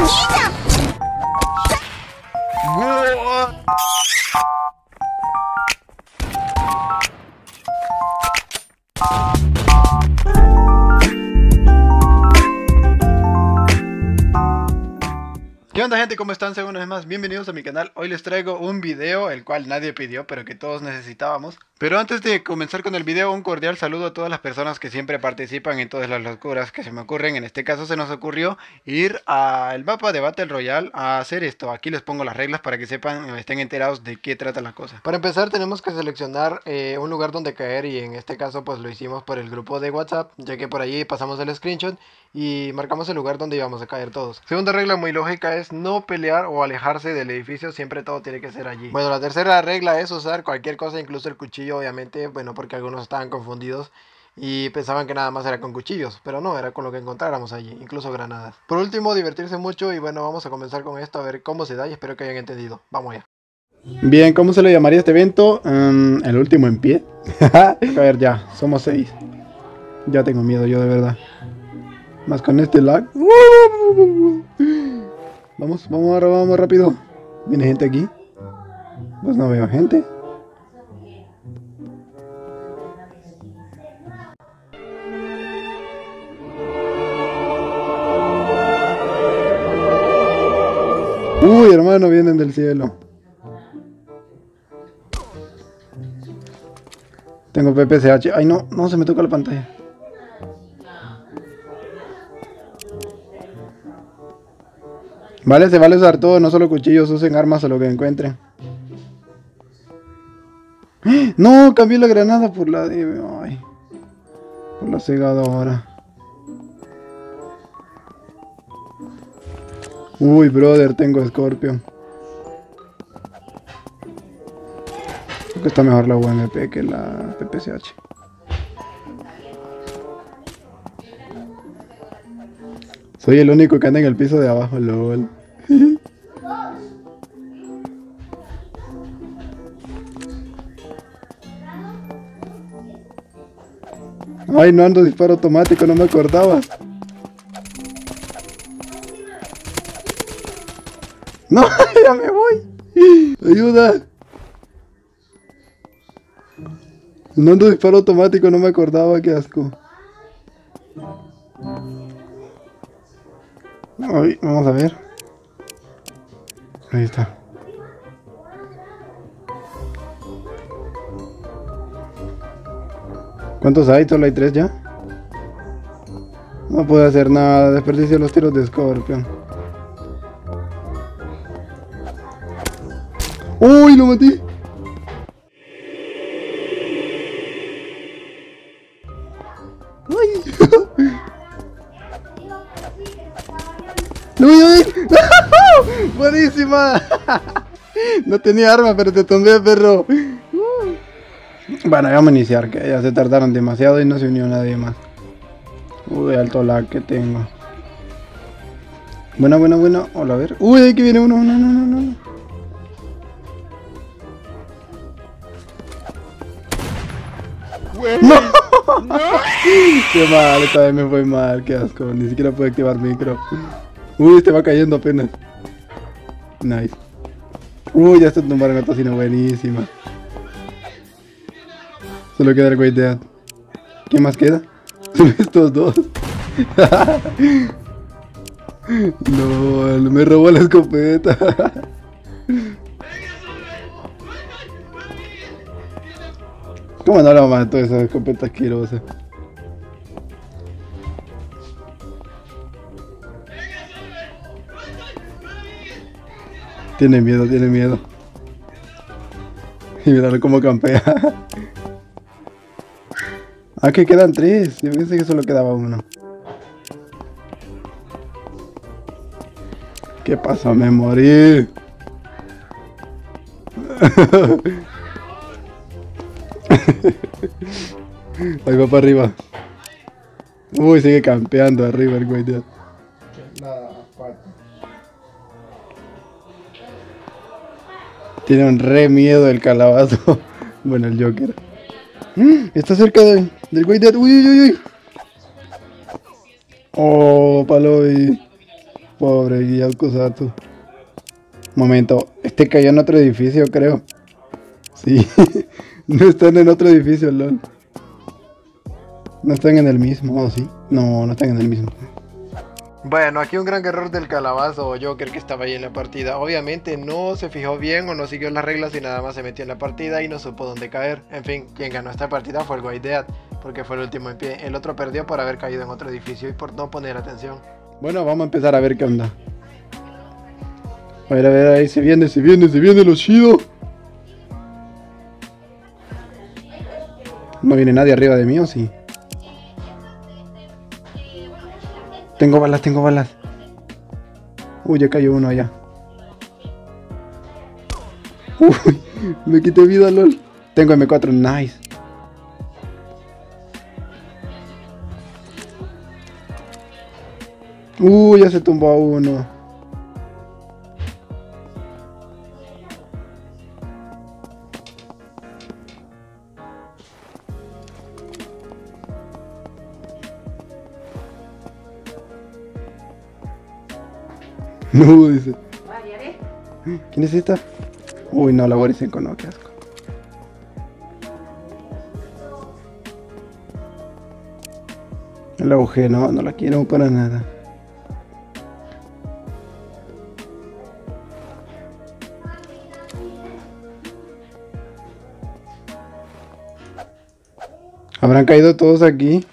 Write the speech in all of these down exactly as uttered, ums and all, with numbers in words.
¿Qué onda, gente? ¿Cómo están? Sean una vez más bienvenidos a mi canal. Hoy les traigo un video el cual nadie pidió, pero que todos necesitábamos. Pero antes de comenzar con el video, un cordial saludo a todas las personas que siempre participan en todas las locuras que se me ocurren. En este caso se nos ocurrió ir al mapa de Battle Royale a hacer esto. Aquí les pongo las reglas para que sepan, estén enterados de qué trata la cosa. Para empezar tenemos que seleccionar eh, un lugar donde caer, y en este caso pues lo hicimos por el grupo de WhatsApp, ya que por allí pasamos el screenshot y marcamos el lugar donde íbamos a caer todos. Segunda regla muy lógica es no pelear o alejarse del edificio, siempre todo tiene que ser allí. Bueno, la tercera regla es usar cualquier cosa, incluso el cuchillo, obviamente, bueno, porque algunos estaban confundidos y pensaban que nada más era con cuchillos, pero no, era con lo que encontráramos allí, incluso granadas. Por último, divertirse mucho, y bueno, vamos a comenzar con esto a ver cómo se da, y espero que hayan entendido. Vamos allá. Bien, ¿cómo se le llamaría este evento? Um, el último en pie. A ver, ya, somos seis. Ya tengo miedo yo, de verdad. Más con este lag. Vamos, vamos, vamos rápido. ¿Viene gente aquí? Pues no veo gente. Uy, hermano, vienen del cielo. Tengo P P C H. Ay, no, no se me toca la pantalla. Vale, se vale usar todo, no solo cuchillos, usen armas o lo que encuentren. No, cambié la granada por la de... Ay, por la cegadora. Uy, brother, tengo Scorpion. Creo que está mejor la U M P que la P P C H. Soy el único que anda en el piso de abajo, lol. Ay, no ando disparo automático, no me acordaba. No, ya me voy. Ayuda. No ando disparo automático, no me acordaba, qué asco. Ay, vamos a ver. Ahí está. ¿Cuántos hay? Solo hay tres ya. No puedo hacer nada. Desperdicio los tiros de Scorpion. ¡Uy! ¡Lo maté! ¡Ay! ¡Lo voy a ver! ¡Buenísima! No tenía arma, pero te tumbé, perro. Bueno, ya vamos a iniciar, que ya se tardaron demasiado y no se unió nadie más. Uy, alto lag que tengo. Buena, buena, buena. Hola, a ver. Uy, aquí viene uno. No, no, no, no. ¡No! ¡No! Qué mal, esta vez me fue mal, qué asco. Ni siquiera pude activar micro. Uy, este va cayendo apenas. Nice. Uy, ya se tumbaron a tocino, buenísima. Solo queda el Great Dead. ¿Quién más queda? Son estos dos. No, me robó la escopeta. ¿Cómo no la mató esa escopeta asquerosa? Tiene miedo, tiene miedo. Y mirarlo cómo campea. Ah, que quedan tres. Yo pensé que solo quedaba uno. ¿Qué pasó? Me morí. Ahí va para arriba. Uy, sigue campeando arriba el güey. Nada, cuatro. Tiene un re miedo el calabazo. Bueno, el Joker. Está cerca de, del güey de... Uy, uy, uy. Oh, palo y... Pobre Yakusatsu. Momento, este cayó en otro edificio, creo. Sí, no están en otro edificio, lol. No están en el mismo, ¿o sí? No, no están en el mismo. Bueno, aquí un gran error del calabazo o Joker que estaba ahí en la partida. Obviamente no se fijó bien o no siguió las reglas y nada más se metió en la partida y no supo dónde caer. En fin, quien ganó esta partida fue el Guaideat, porque fue el último en pie. El otro perdió por haber caído en otro edificio y por no poner atención. Bueno, vamos a empezar a ver qué onda. A ver, a ver, ahí se viene, se viene, se viene lo chido. No viene nadie arriba de mí, ¿o sí? Tengo balas, tengo balas. Uy, ya cayó uno allá. Uy, me quité vida, lol. Tengo eme cuatro, nice. Uy, ya se tumbó a uno. No, dice. ¿Quién es esta? Uy, no, la Borisenko, no, qué asco. La U G, no, no la quiero para nada. ¿Habrán caído todos aquí?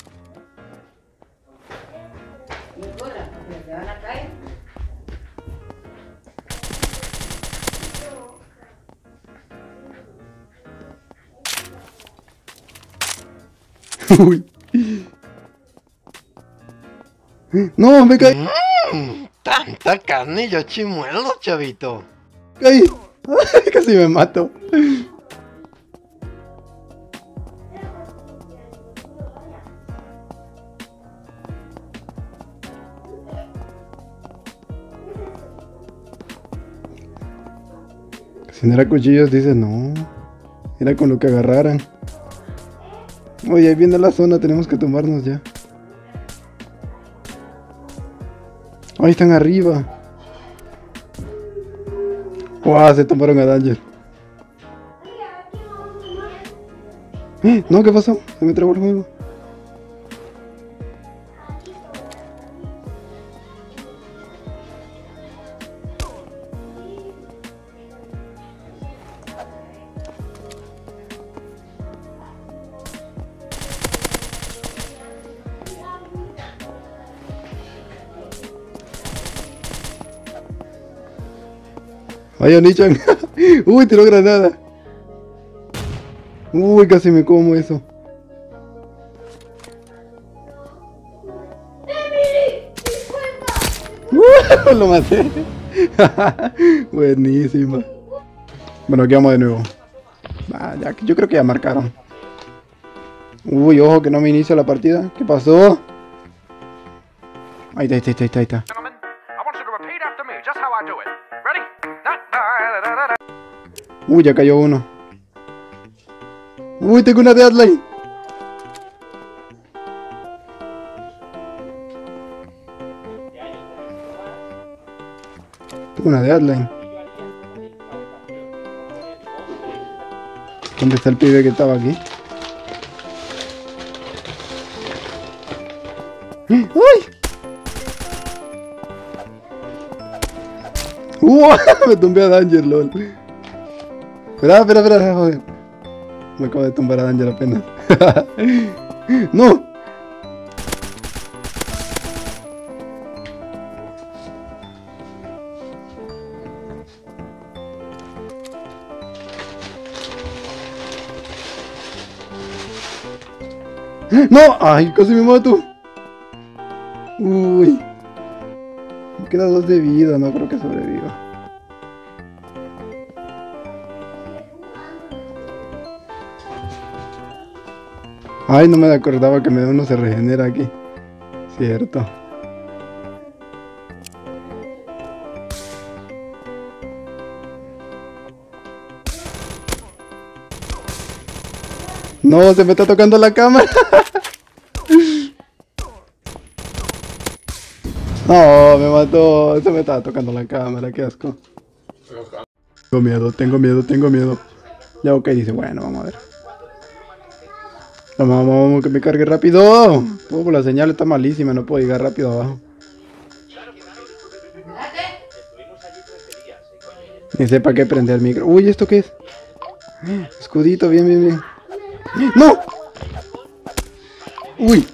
Uy. No, me caí. Mm, tanta carne, yo chimuelo, chavito. Caí. Ay, casi me mato. Si no era cuchillos, dice no. Era con lo que agarraran. Oye, ahí viene la zona, tenemos que tomarnos ya. Ahí están arriba. Wow, se tomaron a Danger. ¿Eh? No, ¿qué pasó? Se me trabó el juego. Vaya Nichan. Uy, tiró granada. Uy, casi me como eso. Uh, lo maté. Buenísima. Bueno, aquí vamos de nuevo. Ah, ya, yo creo que ya marcaron. Uy, ojo que no me inicia la partida. ¿Qué pasó? Ahí está, ahí está, ahí está, ahí está. Uy, ya cayó uno. Uy, tengo una deadline. Tengo una deadline. ¿Dónde está el pibe que estaba aquí? ¡Uy! ¡Uh! Me tumbé a Danger, lol. Espera, espera, espera, joder. Me acabo de tumbar a Danger apenas. ¡No! ¡No! ¡Ay, casi me mato! Uy. Me queda dos de vida, no creo que sobreviva. Ay, no me acordaba que me uno se regenera aquí. Cierto. No, se me está tocando la cámara. No, me mató. Se me estaba tocando la cámara, qué asco. Tengo miedo, tengo miedo, tengo miedo. Ya ok, dice, bueno, vamos a ver. Vamos, vamos, vamos, que me cargue rápido. Oh, la señal está malísima, no puedo llegar rápido abajo. Ni sé para qué prender el micro. Uy, ¿esto qué es? Escudito, bien, bien, bien. ¡No! Uy.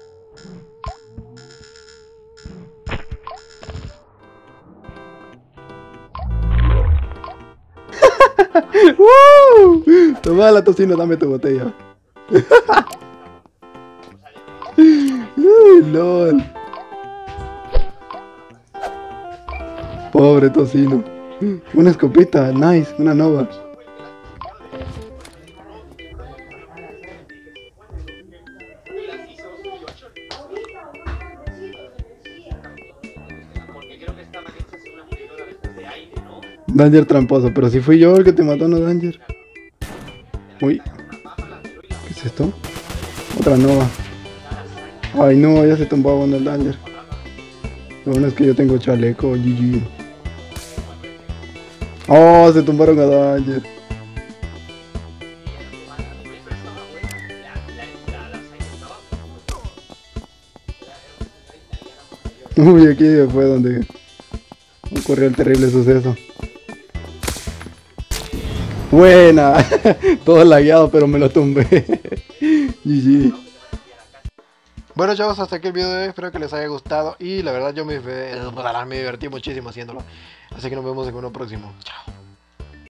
¡Woo! Toma la tocino, dame tu botella. Uy, lol. Pobre tocino. Una escopeta, nice, una nova. Danger tramposo, pero si fui yo el que te mató, no Danger. Uy, ¿qué es esto? Otra nova. Ay no, ya se tumbó bueno el Danger. Lo bueno es que yo tengo chaleco, G G. Oh, se tumbaron a Danger. Uy, aquí fue donde ocurrió el terrible suceso. Buena. Todo lagueado, pero me lo tumbé. G G. Bueno chavos, hasta aquí el video de hoy, espero que les haya gustado y la verdad yo me, me divertí muchísimo haciéndolo. Así que nos vemos en uno próximo. Chao.